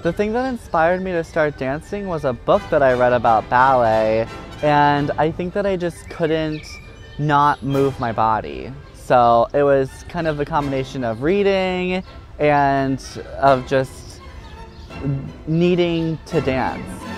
The thing that inspired me to start dancing was a book that I read about ballet, and I think that I just couldn't not move my body. So it was kind of a combination of reading and of just needing to dance.